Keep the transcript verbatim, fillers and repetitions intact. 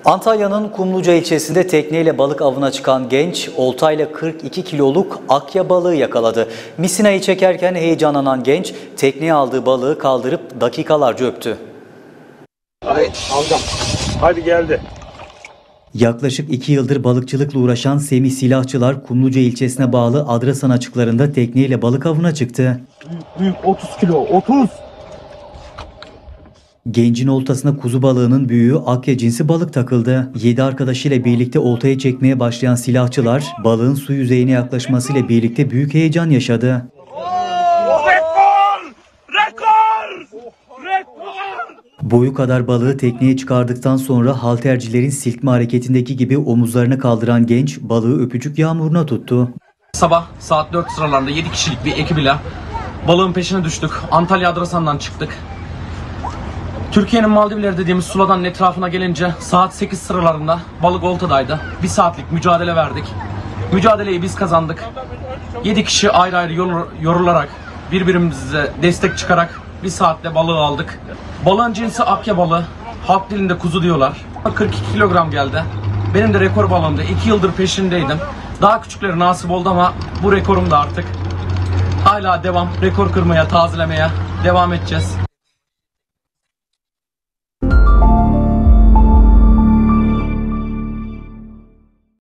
Antalya'nın Kumluca ilçesinde tekneyle balık avına çıkan genç, oltayla kırk iki kiloluk akya balığı yakaladı. Misinayı çekerken heyecanlanan genç, tekneye aldığı balığı kaldırıp dakikalarca öptü. Haydi, alacağım. Hadi geldi. Yaklaşık iki yıldır balıkçılıkla uğraşan Semih Silahçılar, Kumluca ilçesine bağlı Adrasan açıklarında tekneyle balık avına çıktı. Büyük, büyük otuz kilo, otuz. Gencin oltasına kuzu balığının büyüğü akya cinsi balık takıldı. yedi arkadaşıyla birlikte oltaya çekmeye başlayan silahçılar, balığın su yüzeyine yaklaşmasıyla birlikte büyük heyecan yaşadı. Rekor! Rekor! Rekor! Boyu kadar balığı tekneye çıkardıktan sonra haltercilerin silkme hareketindeki gibi omuzlarını kaldıran genç balığı öpücük yağmuruna tuttu. Sabah saat dört sıralarında yedi kişilik bir ekip ile balığın peşine düştük. Antalya Adrasan'dan çıktık. Türkiye'nin Maldivleri dediğimiz Suladan'ın etrafına gelince saat sekiz sıralarında balık oltadaydı. Bir saatlik mücadele verdik. Mücadeleyi biz kazandık. yedi kişi ayrı ayrı yorularak, birbirimize destek çıkarak bir saatte balığı aldık. Balığın cinsi akya balığı. Halk dilinde kuzu diyorlar. kırk iki kilogram geldi. Benim de rekor balığımdı. iki yıldır peşindeydim. Daha küçükleri nasip oldu ama bu rekorum da artık. Hala devam. Rekor kırmaya, tazelemeye devam edeceğiz.